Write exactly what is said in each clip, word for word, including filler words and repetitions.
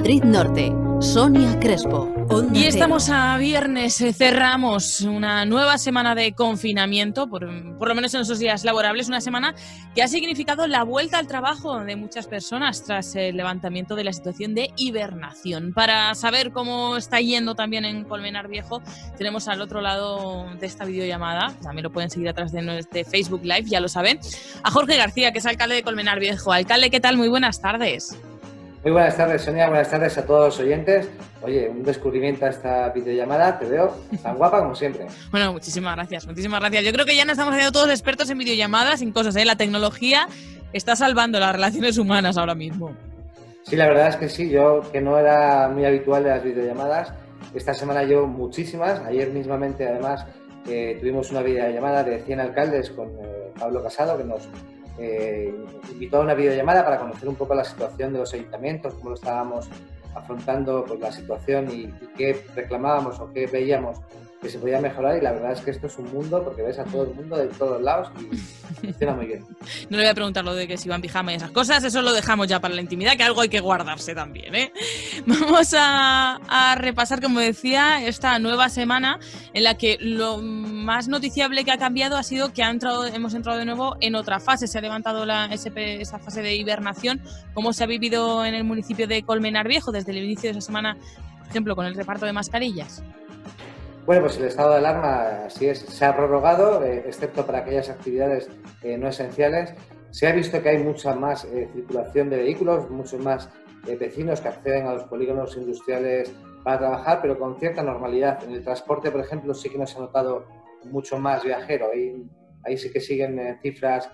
Madrid Norte, Sonia Crespo. Onda Y estamos Cero. a viernes, eh, cerramos una nueva semana de confinamiento, por, por lo menos en esos días laborables, una semana que ha significado la vuelta al trabajo de muchas personas tras el levantamiento de la situación de hibernación. Para saber cómo está yendo también en Colmenar Viejo, tenemos al otro lado de esta videollamada, también lo pueden seguir a través de nuestro Facebook Live, ya lo saben, a Jorge García, que es alcalde de Colmenar Viejo. Alcalde, ¿qué tal? Muy buenas tardes. Muy buenas tardes, Sonia. Buenas tardes a todos los oyentes. Oye, un descubrimiento a esta videollamada. Te veo tan guapa como siempre. Bueno, muchísimas gracias, muchísimas gracias. Yo creo que ya nos estamos haciendo todos expertos en videollamadas, en cosas, ¿eh? La tecnología está salvando las relaciones humanas ahora mismo. Sí, la verdad es que sí. Yo, que no era muy habitual de las videollamadas, esta semana llevo muchísimas. Ayer mismamente, además, eh, tuvimos una videollamada de cien alcaldes con eh, Pablo Casado, que nos eh, invitó a una videollamada para conocer un poco la situación de los ayuntamientos, cómo lo estábamos afrontando, pues, la situación y, y qué reclamábamos o qué veíamos que se podía mejorar. Y la verdad es que esto es un mundo, porque ves a todo el mundo de todos lados y funciona muy bien. No le voy a preguntar lo de que si va en pijama y esas cosas, eso lo dejamos ya para la intimidad, que algo hay que guardarse también, ¿eh? Vamos a, a repasar, como decía, esta nueva semana en la que lo más noticiable que ha cambiado ha sido que ha entrado, hemos entrado de nuevo en otra fase. Se ha levantado la S P, esa fase de hibernación. ¿Cómo se ha vivido en el municipio de Colmenar Viejo desde el inicio de esa semana, por ejemplo, con el reparto de mascarillas? Bueno, pues el estado de alarma, así es, se ha prorrogado, eh, excepto para aquellas actividades eh, no esenciales. Se ha visto que hay mucha más eh, circulación de vehículos, muchos más eh, vecinos que acceden a los polígonos industriales para trabajar, pero con cierta normalidad. En el transporte, por ejemplo, sí que nos ha notado mucho más viajero. Ahí, ahí sí que siguen eh, cifras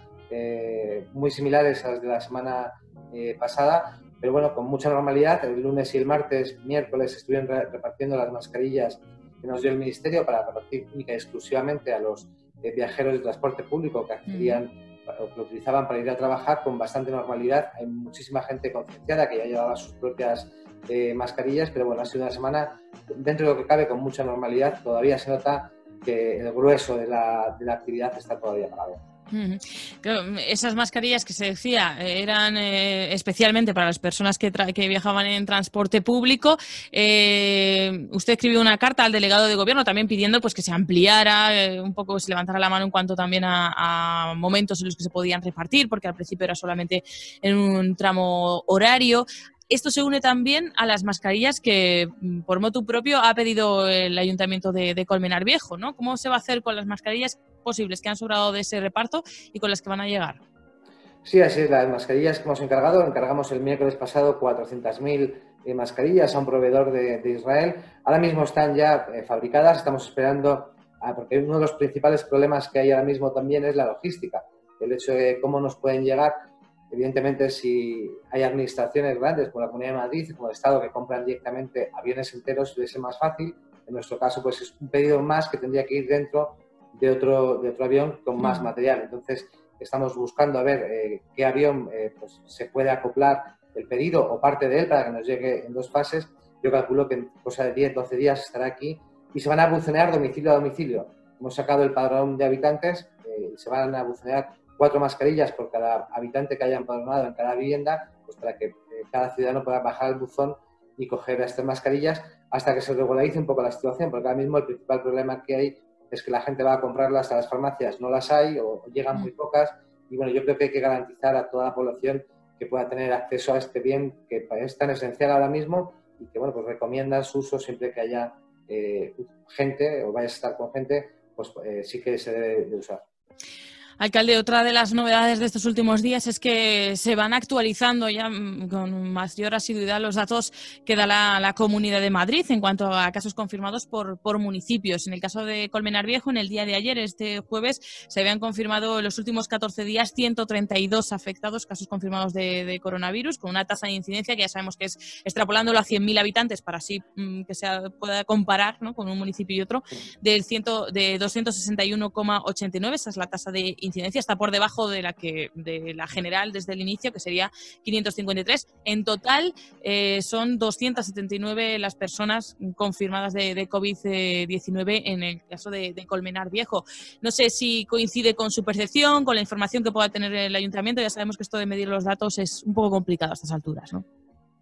eh, muy similares a las de la semana eh, pasada, pero bueno, con mucha normalidad. El lunes y el martes, miércoles, estuvieron re- repartiendo las mascarillas que nos dio el Ministerio para repartir única y exclusivamente a los eh, viajeros de transporte público que accedían mm. o que lo utilizaban para ir a trabajar con bastante normalidad. Hay muchísima gente concienciada que ya llevaba sus propias eh, mascarillas, pero bueno, ha sido una semana, dentro de lo que cabe, con mucha normalidad. Todavía se nota que el grueso de la, de la actividad está todavía parado. Claro, esas mascarillas que se decía eran eh, especialmente para las personas que, tra- que viajaban en transporte público. Eh, usted escribió una carta al delegado de gobierno también pidiendo, pues, que se ampliara eh, un poco, se levantara la mano en cuanto también a, a momentos en los que se podían repartir, porque al principio era solamente en un tramo horario. Esto se une también a las mascarillas que, por motu propio, ha pedido el Ayuntamiento de, de Colmenar Viejo, ¿no? ¿Cómo se va a hacer con las mascarillas posibles que han sobrado de ese reparto y con las que van a llegar? Sí, así es. Las mascarillas que hemos encargado, encargamos el miércoles pasado cuatrocientas mil eh, mascarillas a un proveedor de, de Israel. Ahora mismo están ya eh, fabricadas, estamos esperando, a, porque uno de los principales problemas que hay ahora mismo también es la logística, el hecho de cómo nos pueden llegar. Evidentemente, si hay administraciones grandes como la Comunidad de Madrid, como el Estado, que compran directamente aviones enteros, suele ser más fácil. En nuestro caso, pues es un pedido más que tendría que ir dentro de otro, de otro avión con más mm. material. Entonces, estamos buscando a ver eh, qué avión eh, pues, se puede acoplar el pedido o parte de él para que nos llegue en dos fases. Yo calculo que en cosa de diez, doce días estará aquí y se van a bucenear domicilio a domicilio. Hemos sacado el padrón de habitantes eh, y se van a bucenear cuatro mascarillas por cada habitante que haya empadronado en cada vivienda, pues para que eh, cada ciudadano pueda bajar al buzón y coger estas mascarillas hasta que se regularice un poco la situación, porque ahora mismo el principal problema que hay es que la gente va a comprarlas a las farmacias, no las hay o llegan muy pocas, y bueno, yo creo que hay que garantizar a toda la población que pueda tener acceso a este bien que es tan esencial ahora mismo y que, bueno, pues recomiendan su uso siempre que haya eh, gente o vayas a estar con gente, pues eh, sí que se debe de usar. Alcalde, otra de las novedades de estos últimos días es que se van actualizando ya con mayor asiduidad los datos que da la, la Comunidad de Madrid en cuanto a casos confirmados por, por municipios. En el caso de Colmenar Viejo, en el día de ayer, este jueves, se habían confirmado en los últimos catorce días ciento treinta y dos afectados, casos confirmados de, de coronavirus, con una tasa de incidencia que ya sabemos que es extrapolándolo a cien mil habitantes para así mmm, que se pueda comparar, ¿no?, con un municipio y otro, del ciento, de doscientos sesenta y uno coma ochenta y nueve. Esa es la tasa de incidencia, está por debajo de la que de la general desde el inicio, que sería quinientos cincuenta y tres. En total eh, son doscientas setenta y nueve las personas confirmadas de, de COVID diecinueve en el caso de, de Colmenar Viejo. No sé si coincide con su percepción, con la información que pueda tener el ayuntamiento. Ya sabemos que esto de medir los datos es un poco complicado a estas alturas, ¿no?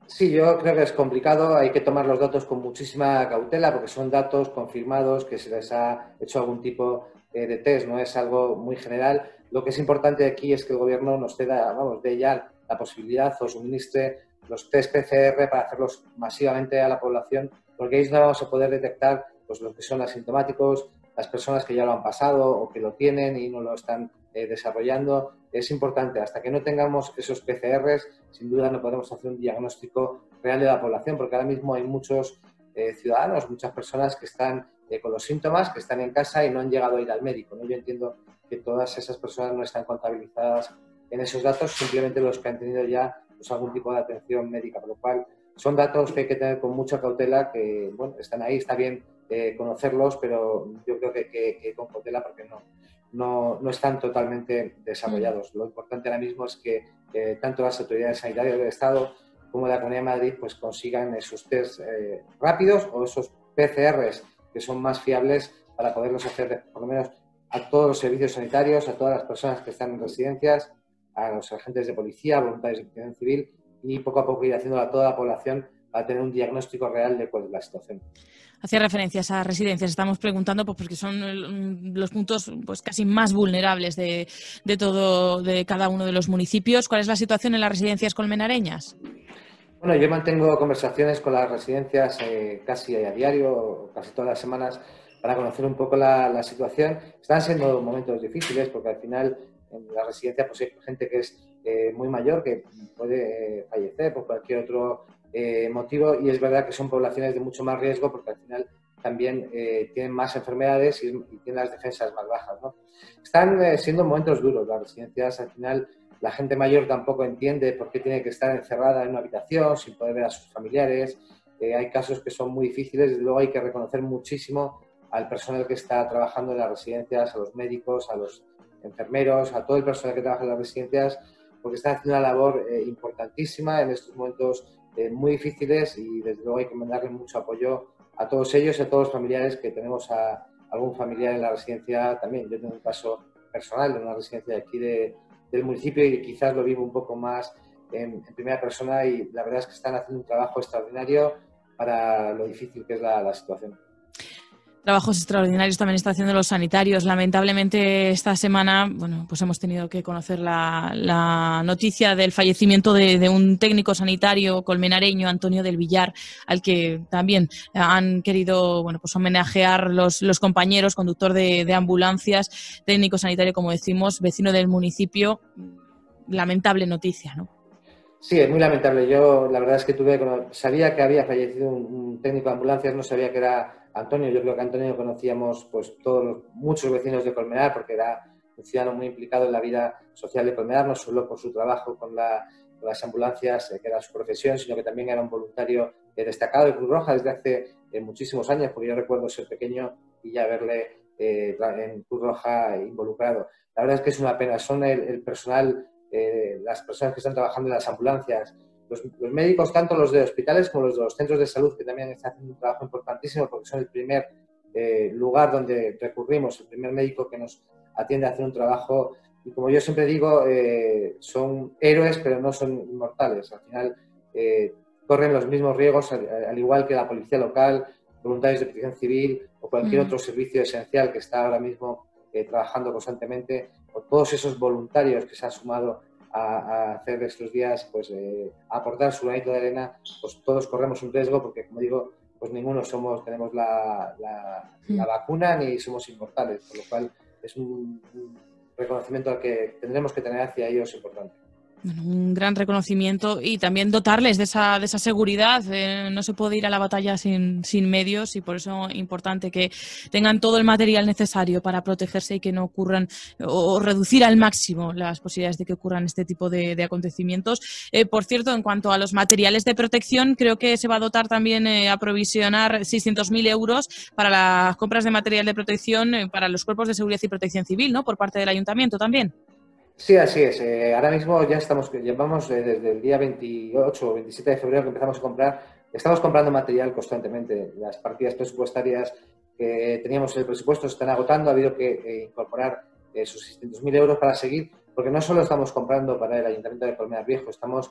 Sí, yo creo que es complicado, hay que tomar los datos con muchísima cautela porque son datos confirmados que se les ha hecho algún tipo eh, de test, no es algo muy general. Lo que es importante aquí es que el gobierno nos dé, vamos, dé ya la posibilidad o suministre los test P C R para hacerlos masivamente a la población, porque ahí no vamos a poder detectar pues, los que son asintomáticos, las personas que ya lo han pasado o que lo tienen y no lo están eh, desarrollando. Es importante, hasta que no tengamos esos P C Rs, sin duda no podemos hacer un diagnóstico real de la población, porque ahora mismo hay muchos eh, ciudadanos, muchas personas que están eh, con los síntomas, que están en casa y no han llegado a ir al médico, ¿no? Yo entiendo que todas esas personas no están contabilizadas en esos datos, simplemente los que han tenido ya pues, algún tipo de atención médica, por lo cual son datos que hay que tener con mucha cautela, que bueno, están ahí, está bien eh, conocerlos, pero yo creo que, que, que con cautela porque no, no, no están totalmente desarrollados. Lo importante ahora mismo es que eh, tanto las autoridades sanitarias del Estado como la Comunidad de Madrid pues, consigan esos test eh, rápidos o esos P C Rs que son más fiables para poderlos hacer por lo menos a todos los servicios sanitarios, a todas las personas que están en residencias, a los agentes de policía, voluntarios de protección civil y poco a poco ir haciéndolo a toda la población para tener un diagnóstico real de cuál es la situación. Hacía referencias a residencias. Estamos preguntando pues, porque son los puntos pues, casi más vulnerables de, de, todo, de cada uno de los municipios. ¿Cuál es la situación en las residencias colmenareñas? Bueno, yo mantengo conversaciones con las residencias eh, casi a diario, casi todas las semanas, para conocer un poco la, la situación. Están siendo momentos difíciles porque al final en la residencia pues, hay gente que es eh, muy mayor, que puede eh, fallecer por cualquier otro eh, motivo y es verdad que son poblaciones de mucho más riesgo porque al final también eh, tienen más enfermedades y, y tienen las defensas más bajas, ¿no? Están eh, siendo momentos duros las residencias, al final. La gente mayor tampoco entiende por qué tiene que estar encerrada en una habitación sin poder ver a sus familiares. Eh, hay casos que son muy difíciles. Desde luego hay que reconocer muchísimo al personal que está trabajando en las residencias, a los médicos, a los enfermeros, a todo el personal que trabaja en las residencias, porque están haciendo una labor eh, importantísima en estos momentos eh, muy difíciles y desde luego hay que mandarle mucho apoyo a todos ellos y a todos los familiares que tenemos a algún familiar en la residencia también. Yo tengo un caso personal de una residencia de aquí de del municipio y quizás lo vivo un poco más en, en primera persona y la verdad es que están haciendo un trabajo extraordinario para lo difícil que es la, la situación. Trabajos extraordinarios también están haciendo los sanitarios. Lamentablemente esta semana, bueno, pues hemos tenido que conocer la, la noticia del fallecimiento de, de un técnico sanitario colmenareño, Antonio del Villar, al que también han querido, bueno, pues homenajear los, los compañeros, conductor de, de ambulancias, técnico sanitario, como decimos, vecino del municipio. Lamentable noticia, ¿no? Sí, es muy lamentable. Yo la verdad es que tuve, sabía que había fallecido un, un técnico de ambulancias, no sabía que era Antonio. Yo creo que a Antonio lo conocíamos pues todos los, muchos vecinos de Colmenar porque era un ciudadano muy implicado en la vida social de Colmenar, no solo por su trabajo con, la, con las ambulancias, eh, que era su profesión, sino que también era un voluntario eh, destacado de Cruz Roja desde hace eh, muchísimos años, porque yo recuerdo ser pequeño y ya verle eh, en Cruz Roja involucrado. La verdad es que es una pena. Son el, el personal... Eh, las personas que están trabajando en las ambulancias, los, los médicos, tanto los de hospitales como los de los centros de salud, que también están haciendo un trabajo importantísimo porque son el primer eh, lugar donde recurrimos, el primer médico que nos atiende a hacer un trabajo. Y como yo siempre digo, eh, son héroes, pero no son inmortales. Al final eh, corren los mismos riesgos, al, al igual que la policía local, voluntarios de protección civil o cualquier mm. otro servicio esencial que está ahora mismo eh, trabajando constantemente, o todos esos voluntarios que se han sumado a, a hacer estos días, pues eh, a aportar su granito de arena, pues todos corremos un riesgo porque, como digo, pues ninguno somos, tenemos la, la, la mm. vacuna ni somos inmortales, por lo cual es un, un reconocimiento al que tendremos que tener hacia ellos importante. Bueno, un gran reconocimiento y también dotarles de esa, de esa seguridad. Eh, no se puede ir a la batalla sin, sin medios y por eso es importante que tengan todo el material necesario para protegerse y que no ocurran o, o reducir al máximo las posibilidades de que ocurran este tipo de, de acontecimientos. Eh, por cierto, en cuanto a los materiales de protección, creo que se va a dotar también eh, a provisionar seiscientos mil euros para las compras de material de protección eh, para los cuerpos de seguridad y protección civil, ¿no? Por parte del ayuntamiento también. Sí, así es. Eh, ahora mismo ya estamos, llevamos eh, desde el día veintiocho o veintisiete de febrero que empezamos a comprar, estamos comprando material constantemente. Las partidas presupuestarias que teníamos en el presupuesto se están agotando, ha habido que eh, incorporar esos seiscientos mil euros para seguir, porque no solo estamos comprando para el Ayuntamiento de Colmenar Viejo, estamos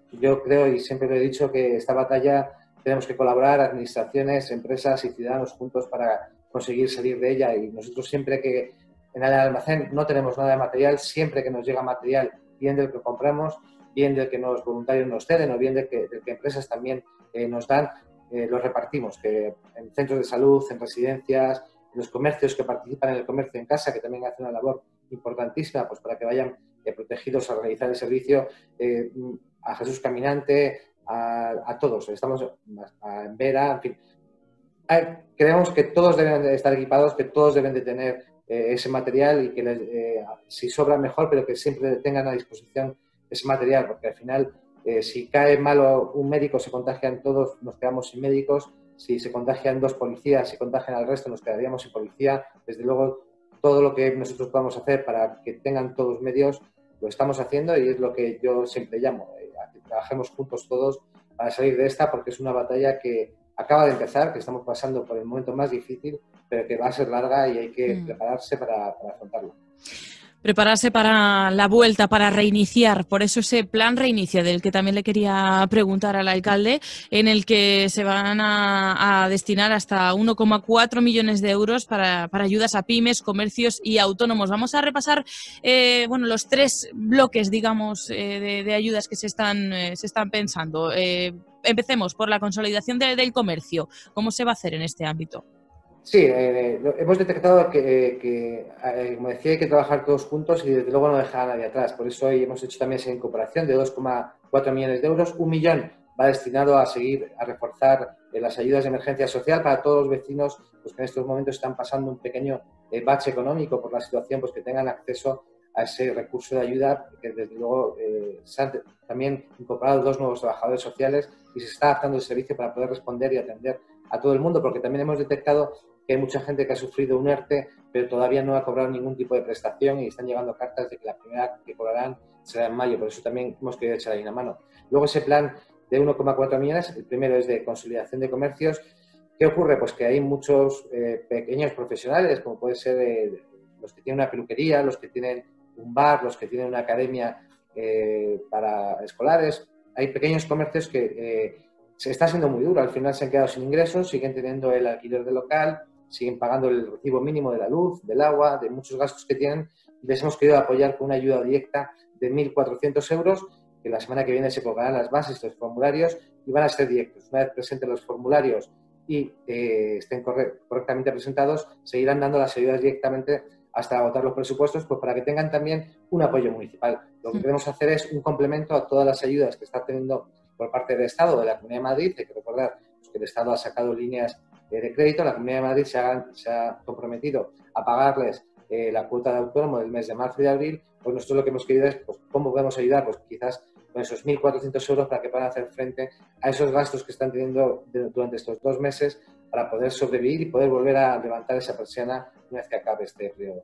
yo creo y siempre lo he dicho que esta batalla tenemos que colaborar, administraciones, empresas y ciudadanos juntos para conseguir salir de ella. Y nosotros siempre que en el almacén no tenemos nada de material, siempre que nos llega material, bien del que compramos, bien del que los voluntarios nos ceden o bien del que, del que empresas también eh, nos dan, eh, los repartimos, que en centros de salud, en residencias, en los comercios que participan en el comercio en casa, que también hacen una labor importantísima pues para que vayan eh, protegidos a realizar el servicio, eh, a Jesús Caminante, a, a todos, estamos a, a Vera, en fin. Hay, creemos que todos deben de estar equipados, que todos deben de tener eh, ese material y que les, eh, si sobra mejor, pero que siempre tengan a disposición ese material, porque al final eh, si cae malo un médico, se contagian todos, nos quedamos sin médicos. Si se contagian dos policías, si contagian al resto, nos quedaríamos sin policía. Desde luego, todo lo que nosotros podamos hacer para que tengan todos medios, lo estamos haciendo y es lo que yo siempre llamo, eh, a que trabajemos juntos todos para salir de esta, porque es una batalla que acaba de empezar, que estamos pasando por el momento más difícil, pero que va a ser larga y hay que mm. prepararse para, para afrontarlo. Prepararse para la vuelta, para reiniciar. Por eso ese plan reinicia, del que también le quería preguntar al alcalde, en el que se van a, a destinar hasta uno coma cuatro millones de euros para, para ayudas a pymes, comercios y autónomos. Vamos a repasar eh, bueno, los tres bloques, digamos, eh, de, de ayudas que se están, eh, se están pensando. Eh, empecemos por la consolidación de, del comercio. ¿Cómo se va a hacer en este ámbito? Sí, eh, hemos detectado que, que eh, como decía, hay que trabajar todos juntos y desde luego no dejar a nadie atrás. Por eso hoy hemos hecho también esa incorporación de dos coma cuatro millones de euros. Un millón va destinado a seguir, a reforzar eh, las ayudas de emergencia social para todos los vecinos pues, que en estos momentos están pasando un pequeño eh, bache económico por la situación, pues que tengan acceso a ese recurso de ayuda, que desde luego eh, se han también incorporado dos nuevos trabajadores sociales y se está adaptando el servicio para poder responder y atender a todo el mundo, porque también hemos detectado que hay mucha gente que ha sufrido un ERTE, pero todavía no ha cobrado ningún tipo de prestación y están llegando cartas de que la primera que cobrarán será en mayo. Por eso también hemos querido echar ahí una mano. Luego ese plan de uno coma cuatro millones, el primero es de consolidación de comercios. ¿Qué ocurre? Pues que hay muchos eh, pequeños profesionales, como puede ser eh, los que tienen una peluquería, los que tienen un bar, los que tienen una academia eh, para escolares. Hay pequeños comercios que eh, se está siendo muy duro. Al final se han quedado sin ingresos, siguen teniendo el alquiler del local, siguen pagando el recibo mínimo de la luz, del agua, de muchos gastos que tienen. Les hemos querido apoyar con una ayuda directa de mil cuatrocientos euros, que la semana que viene se colgarán las bases, los formularios, y van a ser directos. Una vez presenten los formularios y eh, estén correctamente presentados, seguirán dando las ayudas directamente hasta agotar los presupuestos, pues para que tengan también un apoyo municipal. Lo que queremos hacer es un complemento a todas las ayudas que está teniendo por parte del Estado, de la Comunidad de Madrid. Hay que recordar pues, que el Estado ha sacado líneas de crédito. La Comunidad de Madrid se ha, se ha comprometido a pagarles eh, la cuota de autónomo del mes de marzo y de abril. Pues nosotros lo que hemos querido es, pues, ¿cómo podemos ayudar? Pues quizás con esos mil cuatrocientos euros para que puedan hacer frente a esos gastos que están teniendo de, durante estos dos meses para poder sobrevivir y poder volver a levantar esa persiana una vez que acabe este periodo.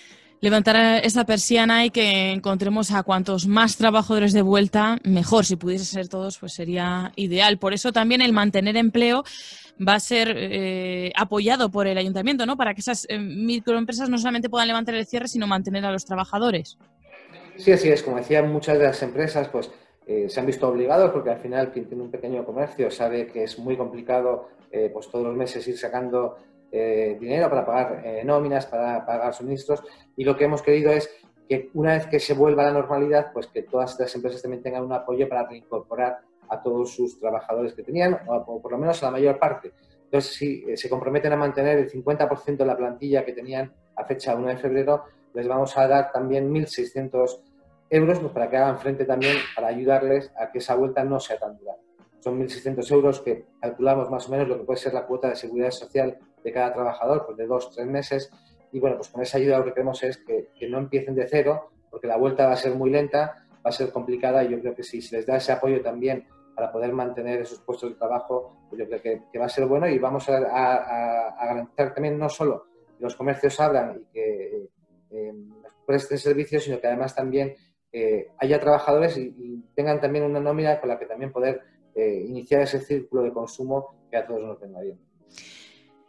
Levantar esa persiana y que encontremos a cuantos más trabajadores de vuelta, mejor. Si pudiese ser todos, pues sería ideal. Por eso también el mantener empleo va a ser eh, apoyado por el ayuntamiento, ¿no? Para que esas eh, microempresas no solamente puedan levantar el cierre, sino mantener a los trabajadores. Sí, así es. Como decía, muchas de las empresas pues eh, se han visto obligados, porque al final quien tiene un pequeño comercio sabe que es muy complicado eh, pues todos los meses ir sacando eh, dinero para pagar eh, nóminas, para pagar suministros, y lo que hemos querido es que una vez que se vuelva a la normalidad, pues que todas estas empresas también tengan un apoyo para reincorporar a todos sus trabajadores que tenían, o por lo menos a la mayor parte. Entonces, si eh, se comprometen a mantener el cincuenta por ciento de la plantilla que tenían a fecha uno de febrero, les vamos a dar también mil seiscientos euros pues, para que hagan frente también, para ayudarles a que esa vuelta no sea tan dura. Son mil seiscientos euros que calculamos más o menos lo que puede ser la cuota de seguridad social de cada trabajador, pues de dos, tres meses. Y bueno, pues con esa ayuda lo que queremos es que, que no empiecen de cero, porque la vuelta va a ser muy lenta, va a ser complicada, y yo creo que si se les da ese apoyo también para poder mantener esos puestos de trabajo, pues yo creo que, que va a ser bueno, y vamos a, a, a garantizar también no solo que los comercios abran y que eh, presten servicios, sino que además también eh, haya trabajadores y, y tengan también una nómina con la que también poder eh, iniciar ese círculo de consumo que a todos nos venga bien.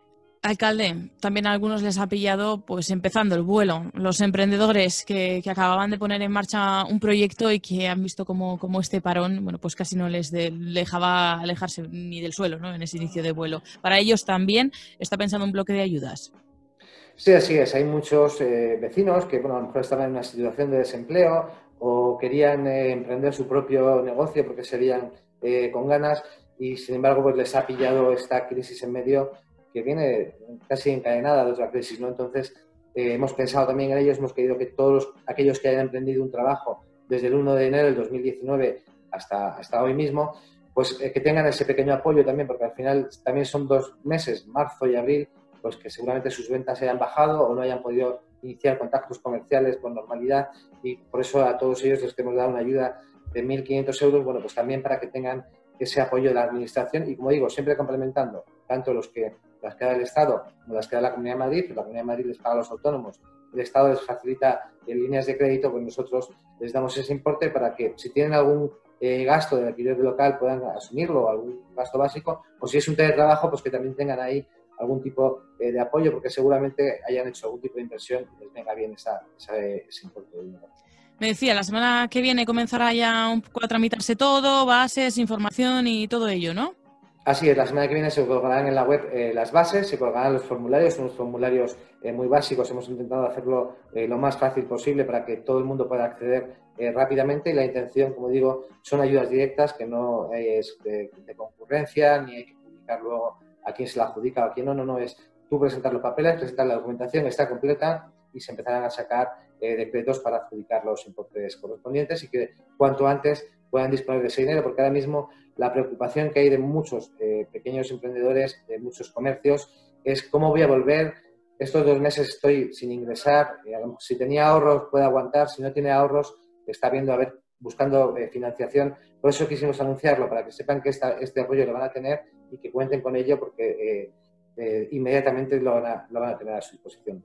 Alcalde, también a algunos les ha pillado pues empezando el vuelo. Los emprendedores que, que acababan de poner en marcha un proyecto y que han visto como, como este parón, bueno, pues casi no les de, dejaba alejarse ni del suelo, ¿no? En ese inicio de vuelo. Para ellos también está pensando un bloque de ayudas. Sí, así es. Hay muchos eh, vecinos que, bueno, a lo mejor estaban en una situación de desempleo o querían eh, emprender su propio negocio porque serían eh, con ganas y, sin embargo, pues les ha pillado esta crisis en medio que viene casi encadenada de otra crisis, ¿no? Entonces, eh, hemos pensado también en ellos, hemos querido que todos los, aquellos que hayan emprendido un trabajo desde el uno de enero del dos mil diecinueve hasta, hasta hoy mismo, pues eh, que tengan ese pequeño apoyo también, porque al final también son dos meses, marzo y abril, pues que seguramente sus ventas hayan bajado o no hayan podido iniciar contactos comerciales con normalidad, y por eso a todos ellos les hemos dado una ayuda de mil quinientos euros, bueno, pues también para que tengan ese apoyo de la Administración y, como digo, siempre complementando tanto los que las que da el Estado como las que da la Comunidad de Madrid. La Comunidad de Madrid les paga a los autónomos, el Estado les facilita en líneas de crédito, pues nosotros les damos ese importe para que, si tienen algún eh, gasto de alquiler local, puedan asumirlo, algún gasto básico, o si es un teletrabajo, pues que también tengan ahí algún tipo eh, de apoyo, porque seguramente hayan hecho algún tipo de inversión y les venga bien esa, esa, ese importe de dinero. Me decía, la semana que viene comenzará ya un poco a tramitarse todo, bases, información y todo ello, ¿no? Así es, la semana que viene se colgarán en la web eh, las bases, se colgarán los formularios, son unos formularios eh, muy básicos, hemos intentado hacerlo eh, lo más fácil posible para que todo el mundo pueda acceder eh, rápidamente, y la intención, como digo, son ayudas directas, que no es de, de concurrencia, ni hay que publicar luego a quién se la adjudica o a quién no, no, no, es tú presentar los papeles, presentar la documentación, está completa y se empezarán a sacar eh, decretos para adjudicar los importes correspondientes y que cuanto antes puedan disponer de ese dinero, porque ahora mismo la preocupación que hay de muchos eh, pequeños emprendedores, de muchos comercios, es cómo voy a volver. Estos dos meses estoy sin ingresar, eh, si tenía ahorros puede aguantar, si no tiene ahorros está viendo a ver, buscando eh, financiación. Por eso quisimos anunciarlo, para que sepan que esta, este apoyo lo van a tener y que cuenten con ello, porque eh, eh, inmediatamente lo van, a, lo van a tener a su disposición.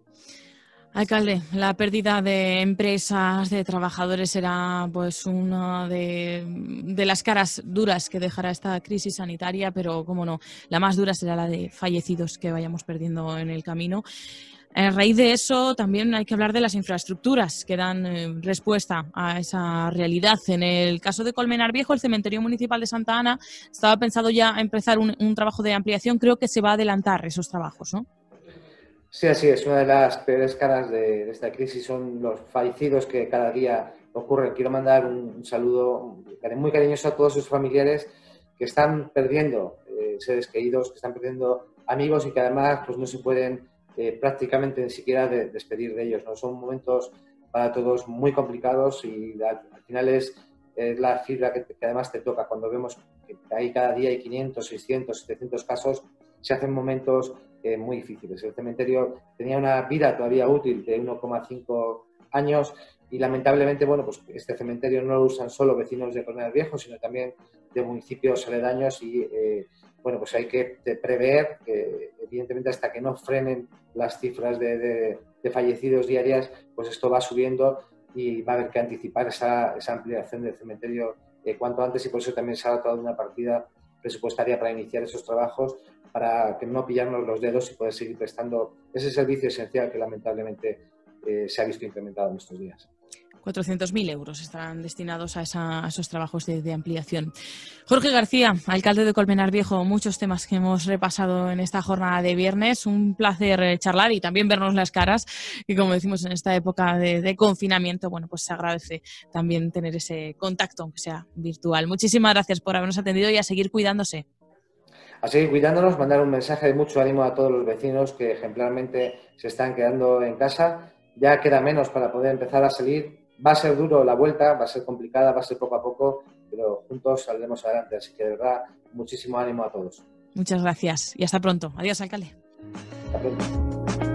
Alcalde, la pérdida de empresas, de trabajadores será pues una de, de las caras duras que dejará esta crisis sanitaria, pero cómo no, la más dura será la de fallecidos que vayamos perdiendo en el camino. A raíz de eso también hay que hablar de las infraestructuras que dan eh, respuesta a esa realidad. En el caso de Colmenar Viejo, el cementerio municipal de Santa Ana estaba pensado ya empezar un, un trabajo de ampliación. Creo que se va a adelantar esos trabajos, ¿no? Sí, así es. Una de las peores caras de, de esta crisis son los fallecidos que cada día ocurren. Quiero mandar un, un saludo muy cariñoso a todos sus familiares que están perdiendo eh, seres queridos, que están perdiendo amigos y que además pues, no se pueden eh, prácticamente ni siquiera de, despedir de ellos, ¿no? Son momentos para todos muy complicados y al, al final es, es la fibra que, que además te toca. Cuando vemos que hay cada día hay quinientos, seiscientos, setecientos casos, se hacen momentos eh, muy difíciles. El cementerio tenía una vida todavía útil de uno coma cinco años y lamentablemente, bueno, pues este cementerio no lo usan solo vecinos de Colmenar Viejo, sino también de municipios aledaños y, eh, bueno, pues hay que prever que, evidentemente, hasta que no frenen las cifras de, de, de fallecidos diarias, pues esto va subiendo y va a haber que anticipar esa, esa ampliación del cementerio eh, cuanto antes, y por eso también se ha dotado de una partida presupuestaria para iniciar esos trabajos, para que no pillarnos los dedos y poder seguir prestando ese servicio esencial que lamentablemente eh, se ha visto incrementado en estos días. cuatrocientos mil euros estarán destinados a, esa, a esos trabajos de, de ampliación. Jorge García, alcalde de Colmenar Viejo, muchos temas que hemos repasado en esta jornada de viernes. Un placer charlar y también vernos las caras, y como decimos en esta época de, de confinamiento, bueno, pues se agradece también tener ese contacto, aunque sea virtual. Muchísimas gracias por habernos atendido y a seguir cuidándose. A seguir cuidándonos, mandar un mensaje de mucho ánimo a todos los vecinos que ejemplarmente se están quedando en casa. Ya queda menos para poder empezar a salir. Va a ser duro la vuelta, va a ser complicada, va a ser poco a poco, pero juntos saldremos adelante. Así que, de verdad, muchísimo ánimo a todos. Muchas gracias y hasta pronto. Adiós, alcalde. Hasta pronto.